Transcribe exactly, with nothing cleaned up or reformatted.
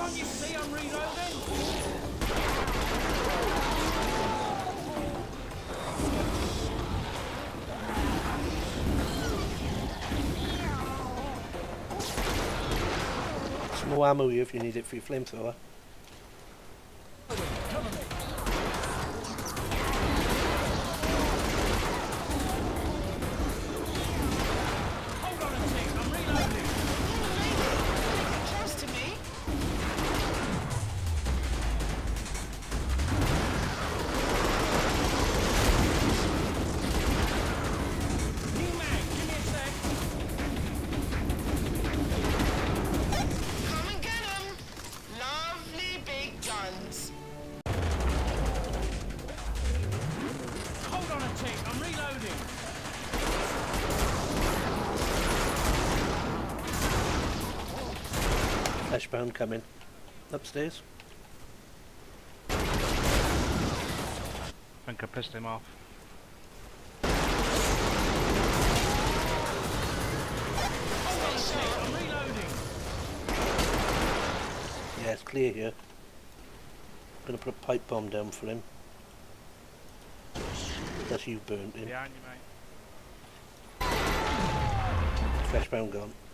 Can't you see I'm reloading? Some more ammo here if you need it for your flamethrower. Fleshbound coming upstairs. I think I pissed him off. I'm reloading. Yeah, it's clear here. I'm gonna put a pipe bomb down for him. That's you burnt him. Behind you, mate. Fleshbound gone.